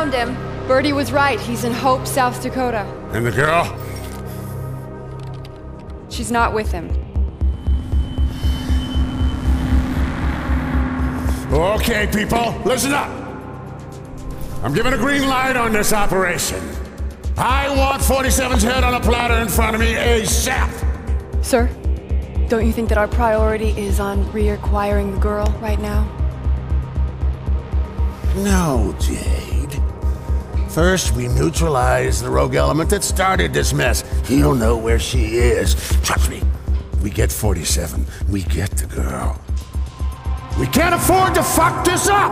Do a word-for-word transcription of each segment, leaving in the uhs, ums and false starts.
found him. Birdie was right. He's in Hope, South Dakota. And the girl? She's not with him. Okay, people, listen up. I'm giving a green light on this operation. I want forty-seven's head on a platter in front of me ASAP. Sir, don't you think that our priority is on reacquiring the girl right now? No, Jade. First, we neutralize the rogue element that started this mess. He'll know where she is. Trust me. We get forty-seven. We get the girl. We can't afford to fuck this up!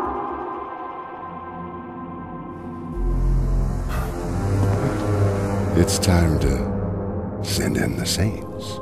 It's time to send in the Saints.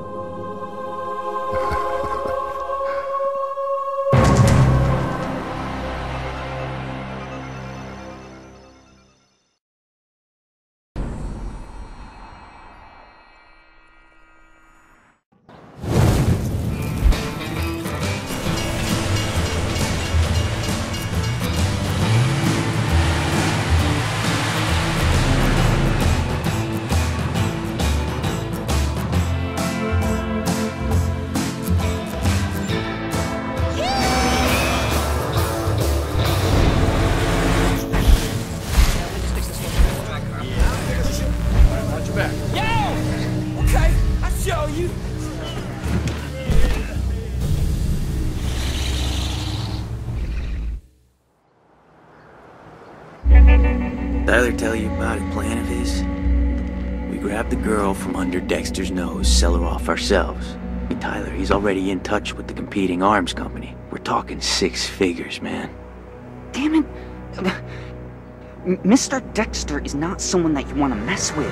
Tyler tell you about a plan of his? We grab the girl from under Dexter's nose, sell her off ourselves. Hey, Tyler, he's already in touch with the competing arms company. We're talking six figures, man. Damn it. M- Mister Dexter is not someone that you want to mess with.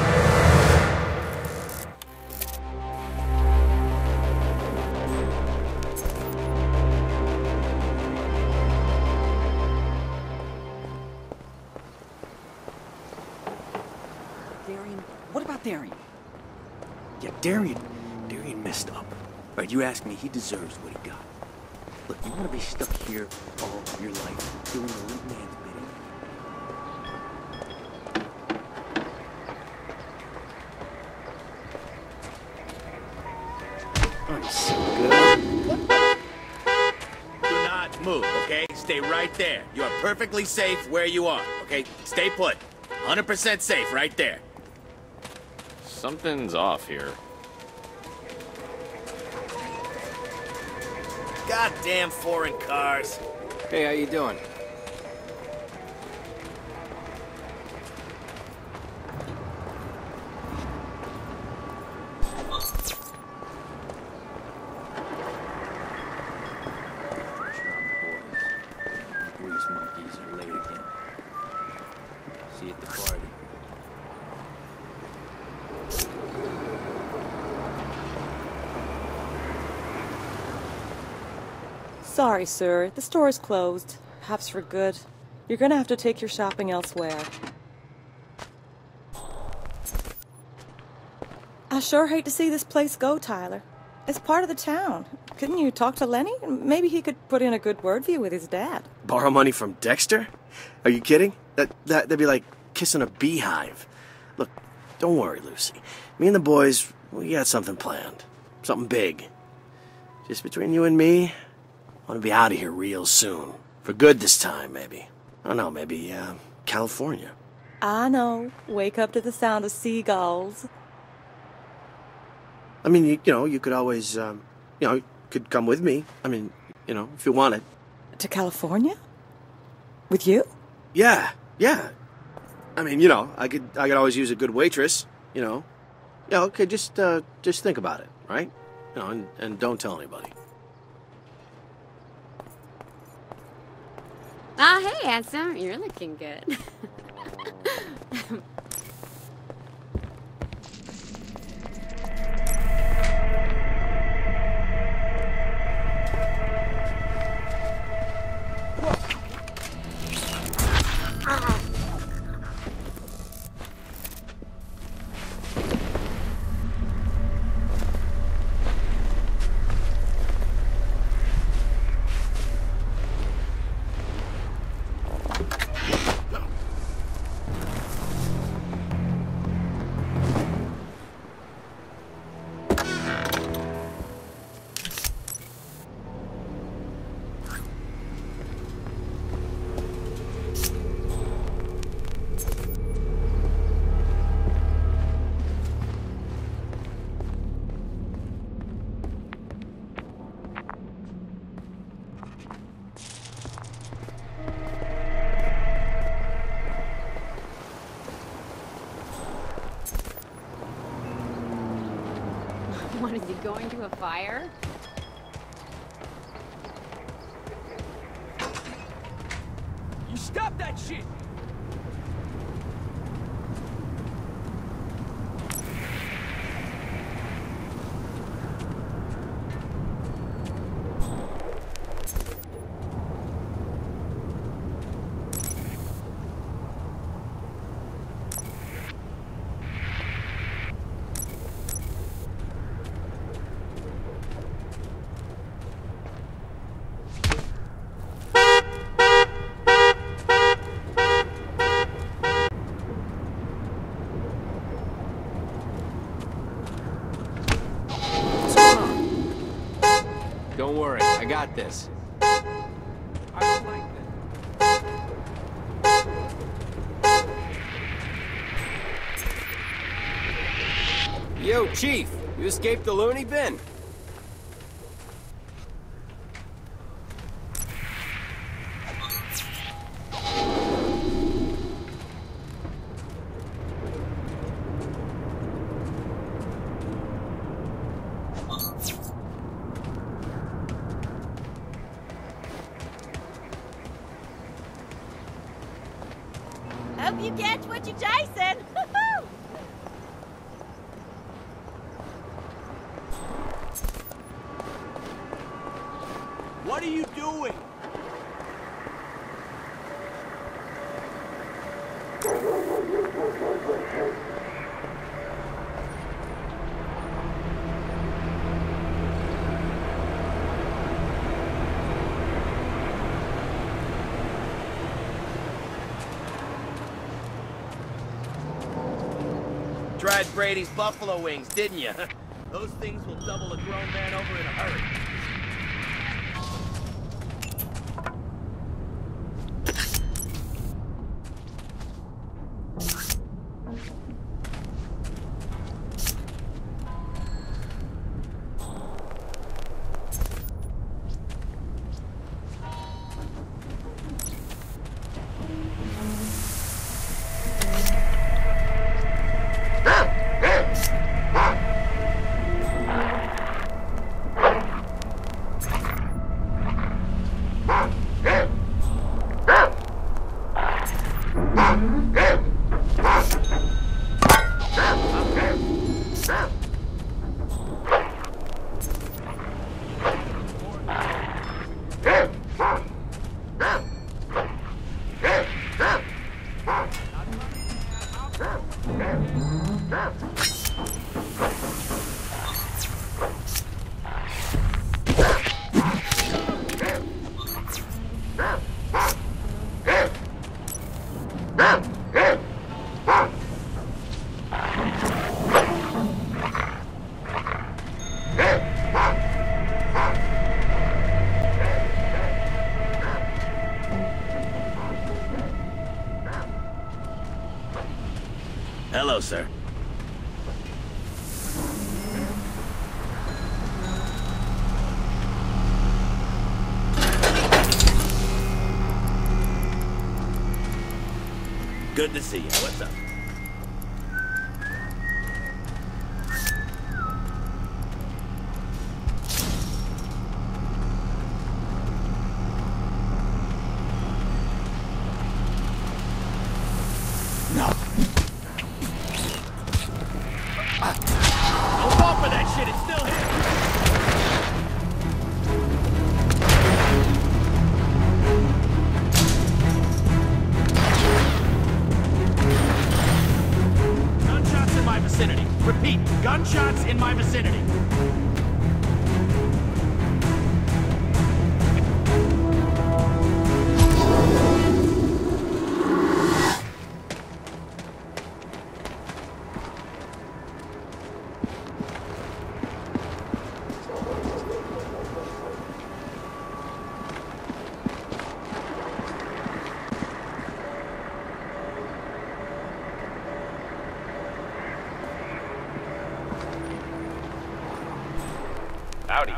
What about Darian? Yeah, Darian. Darian messed up. Right, you ask me, he deserves what he got. Look, you want to be stuck here all of your life, doing the little man's bidding. I'm so good. Do not move, okay? Stay right there. You are perfectly safe where you are, okay? Stay put. one hundred percent safe right there. Something's off here. Goddamn foreign cars. Hey, how you doing? Grease monkeys are late again. See you at the party. Sorry, sir. The store is closed. Perhaps for good. You're gonna have to take your shopping elsewhere. I sure hate to see this place go, Tyler. It's part of the town. Couldn't you talk to Lenny? Maybe he could put in a good word for you with his dad. Borrow money from Dexter? Are you kidding? That, that, that'd be like kissing a beehive. Look, don't worry, Lucy. Me and the boys, we got something planned. Something big. Just between you and me, I want to be out of here real soon. For good this time, maybe. I don't know, maybe, uh, California. I know. Wake up to the sound of seagulls. I mean, you, you know, you could always, um, you know, you could come with me. I mean, you know, if you wanted. To California? With you? Yeah, yeah. I mean, you know, I could, I could always use a good waitress, you know. Yeah, okay, just, uh, just think about it, right? You know, and, and don't tell anybody. Ah, oh, hey, handsome. You're looking good. What, is he going to a fire? You stop that shit! Don't worry, I got this. I don't like this. Yo, Chief, you escaped the loony bin? Hope you catch what you're chasing. What are you doing? Tried Brady's buffalo wings, didn't you? Those things will double a grown man over in a hurry. Hello, sir. Good to see you. What's up? Gunshots in my vicinity. Howdy.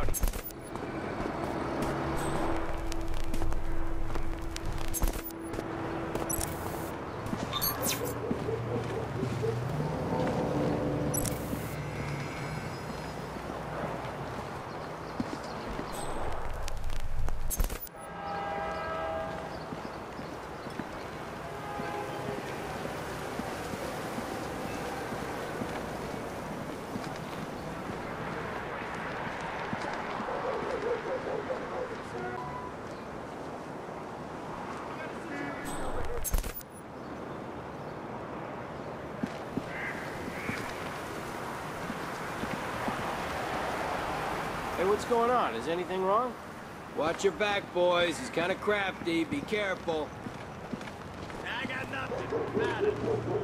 Hey, what's going on? Is anything wrong? Watch your back, boys. He's kind of crafty. Be careful. I got nothing. Got it.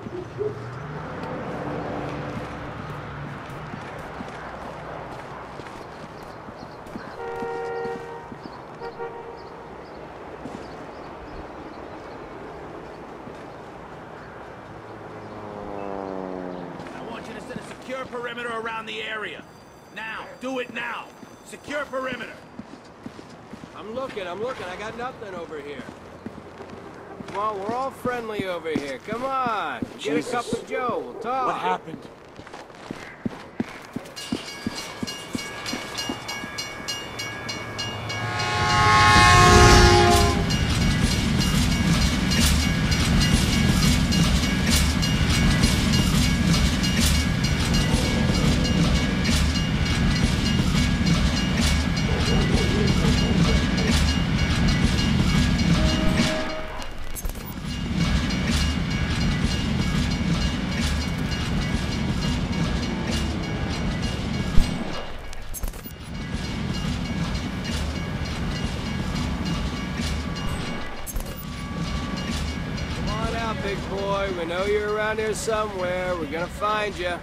I want you to set a secure perimeter around the area. Now, do it now. Secure perimeter. I'm looking, I'm looking. I got nothing over here. Come on, we're all friendly over here. Come on. Get Jesus. a cup of Joe. We'll talk. What happened? Big boy, we know you're around here somewhere. We're gonna find you.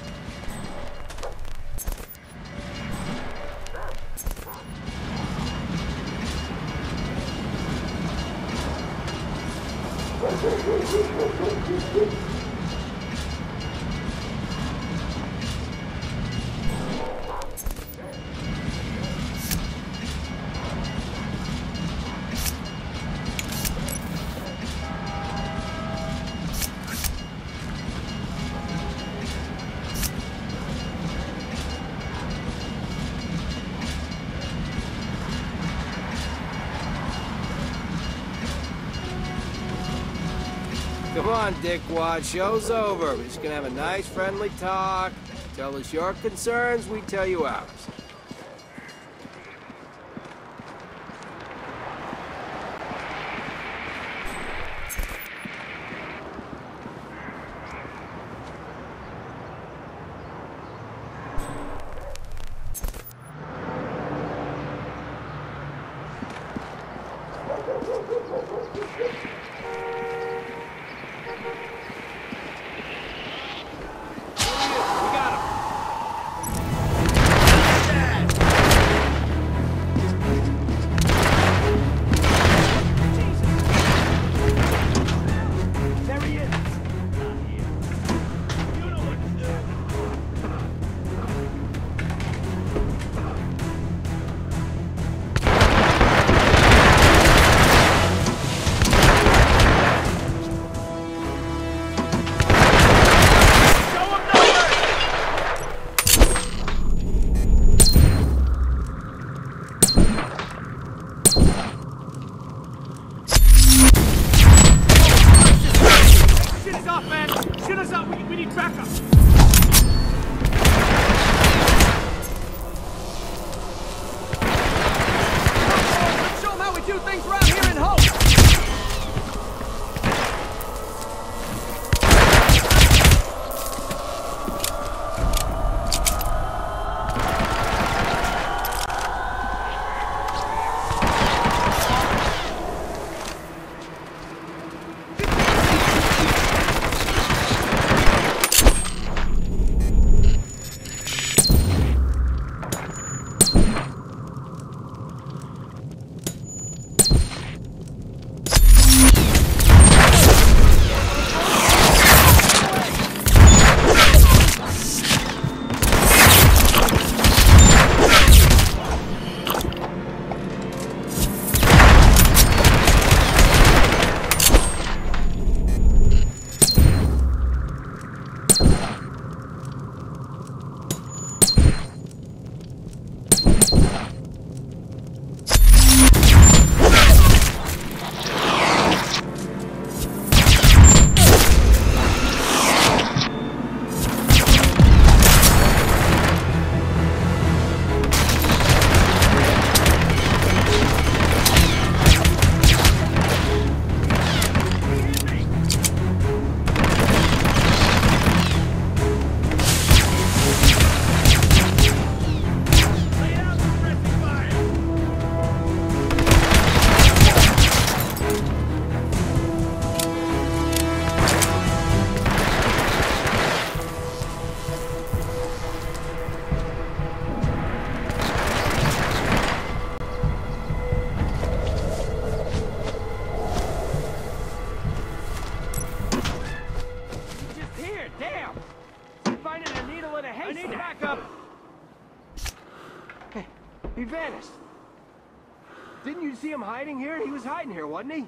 Come on, dickwad, show's over. We're just gonna have a nice, friendly talk. Tell us your concerns, we tell you ours. need backup! Hey, he vanished. Didn't you see him hiding here? He was hiding here, wasn't he?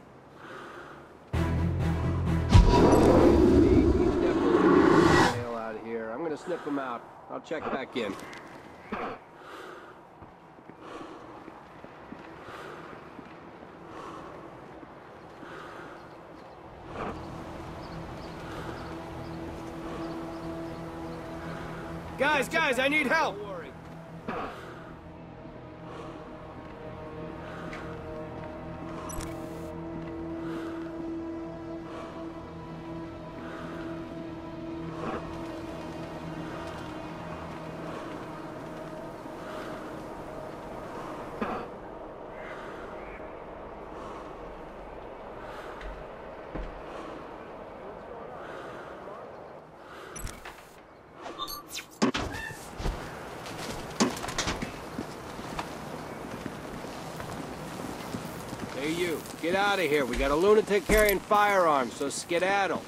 He's definitely mail out of here. I'm gonna snip him out. I'll check back in. Guys, guys, I need help! Hey, you. Get out of here. We got a lunatic carrying firearms, so skedaddle.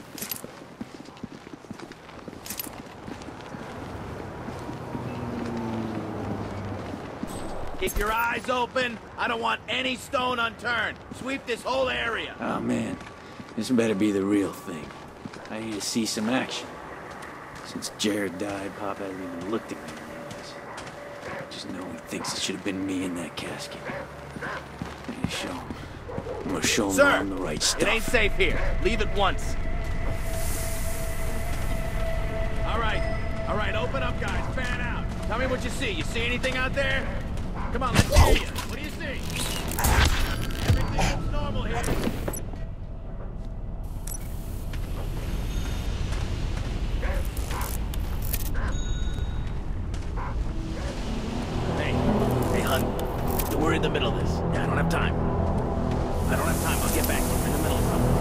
Keep your eyes open. I don't want any stone unturned. Sweep this whole area. Oh, man. This better be the real thing. I need to see some action. Since Jared died, Pop hasn't even looked at me in the eyes. I just know he thinks it should have been me in that casket. I'm gonna show him. I'm gonna show him Sir, I'm the right stuff. It ain't safe here. Leave at once. All right. All right, open up, guys. Fan out. Tell me what you see. You see anything out there? Come on, let's hear you. What do you see? Everything looks normal here. Hey, hey, hun. We're in the middle of this. I don't have time. I don't have time. I'll get back. We're in the middle of something.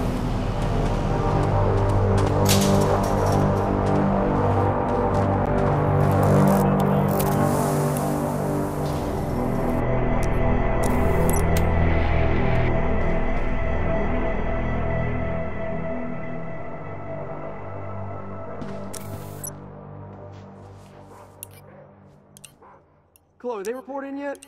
Chloe, they report in yet?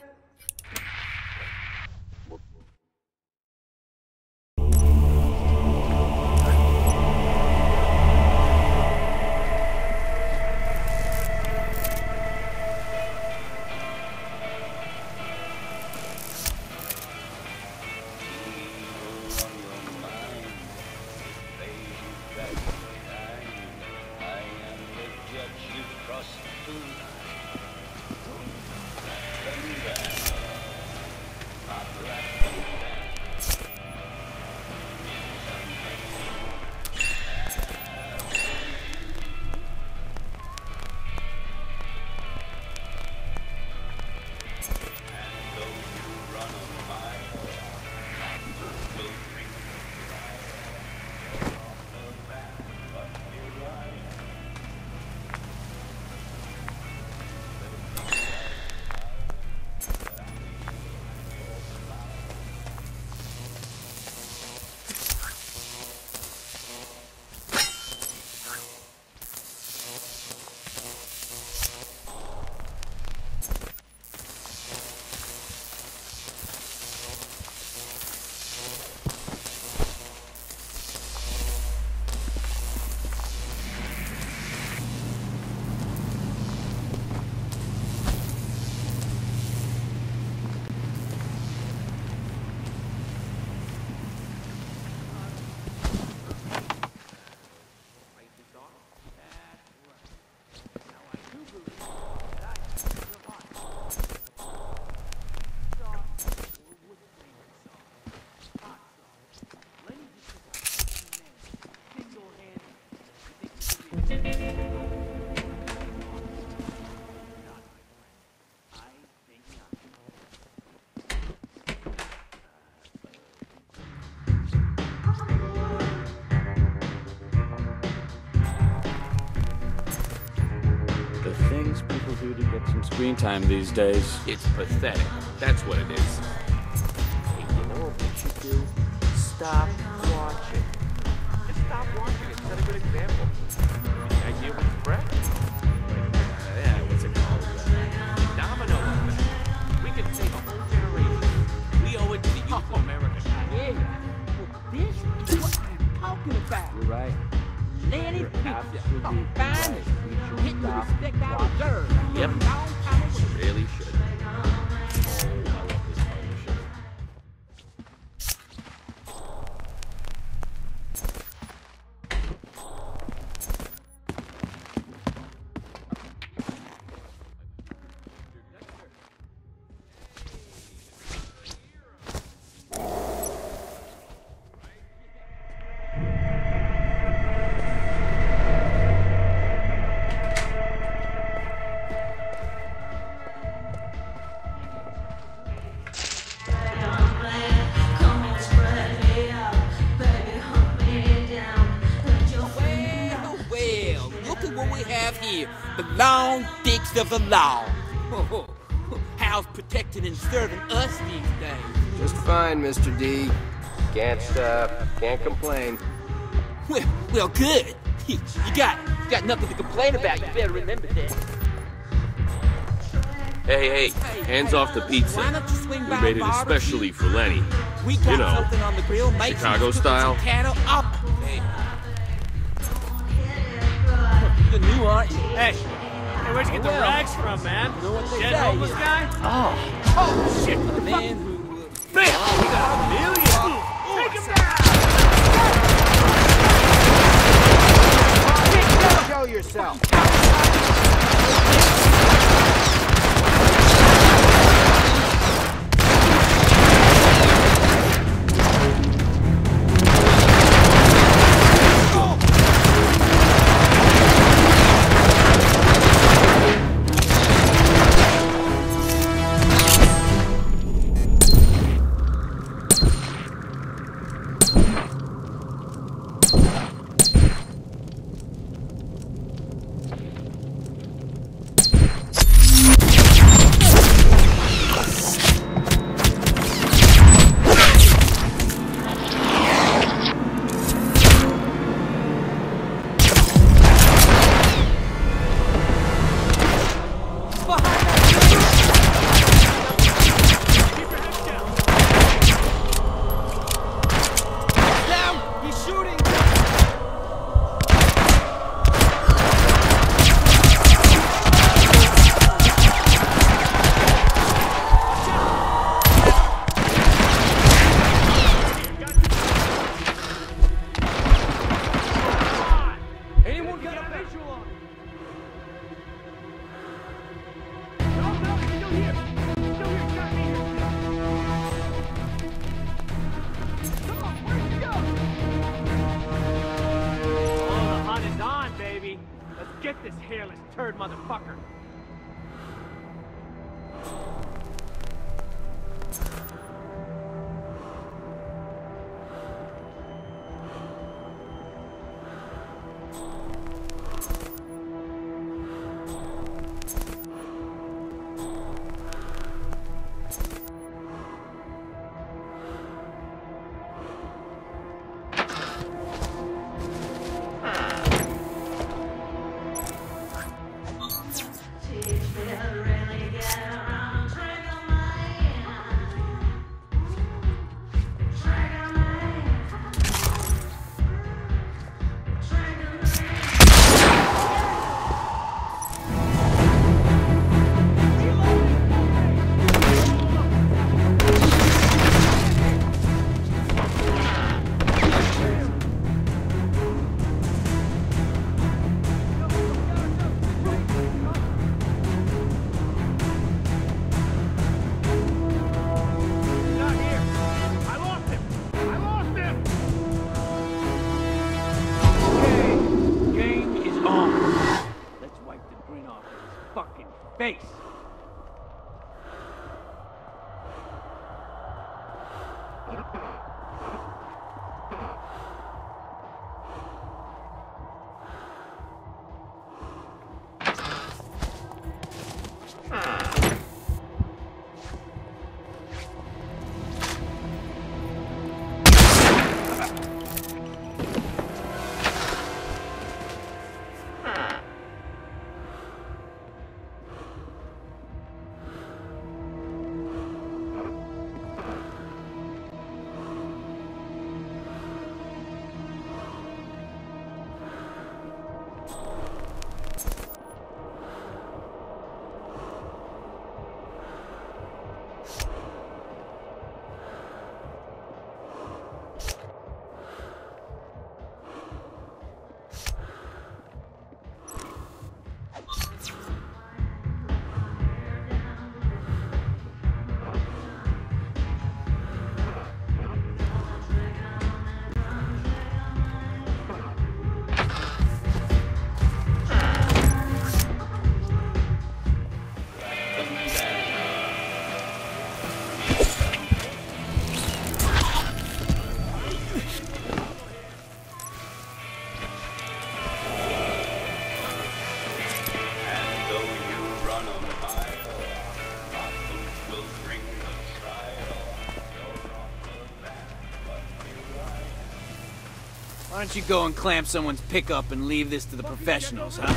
Do to get some screen time these days. It's pathetic. That's what it is. Hey, you know what we should do? Stop watching. Just stop watching it. Set a good example. The idea was correct. respect I deserve. Yep. Really should. The long dicks of the law. How's protecting and serving us these days? Just fine, Mister D. Can't stop, can't complain. Well, well, good. You got, you got nothing to complain about. You better remember that. Hey, hey, hands off the pizza. Why don't you swing We by made it barbecue? especially for Lenny. We got You know, something on the grill. Mate, Chicago style. Cattle up. Hey. The new aren't you? Hey, hey, where'd you get the Well, rags from, man? You know what they Dead say, homeless yeah. guy? Oh. Oh, shit! The man who... Uh, Bam! We got a million! Take him down! Show yourself. Get this hairless turd motherfucker! Face. Why don't you go and clamp someone's pickup and leave this to the professionals, huh?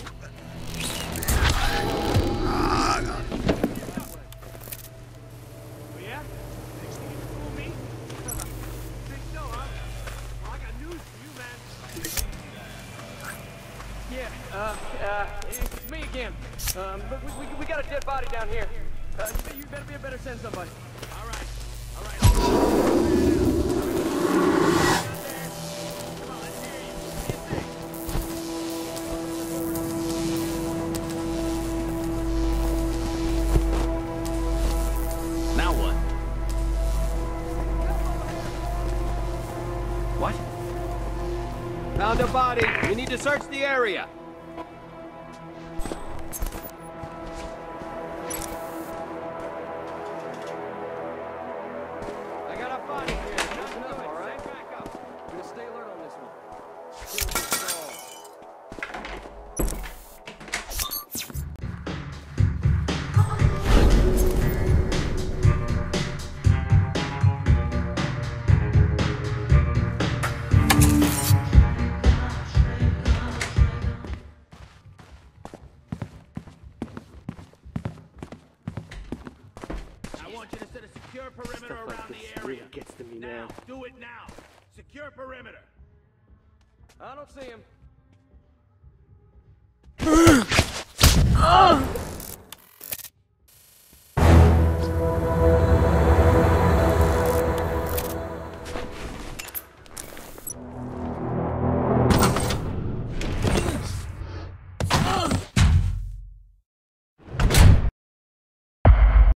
Uh, uh, it's me again. Um, but we, we, we got a dead body down here. Uh, you better be a better send somebody. All right, all right. Come on, let's hear you. What do you think? Now what? What? Found a body. We need to search the area. Perimeter around the area. Gets to me Now, now. do it now. Secure perimeter. I don't see him.